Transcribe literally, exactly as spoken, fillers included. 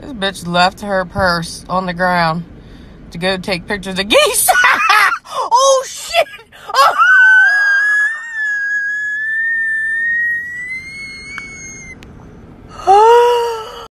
This bitch left her purse on the ground to go take pictures of geese.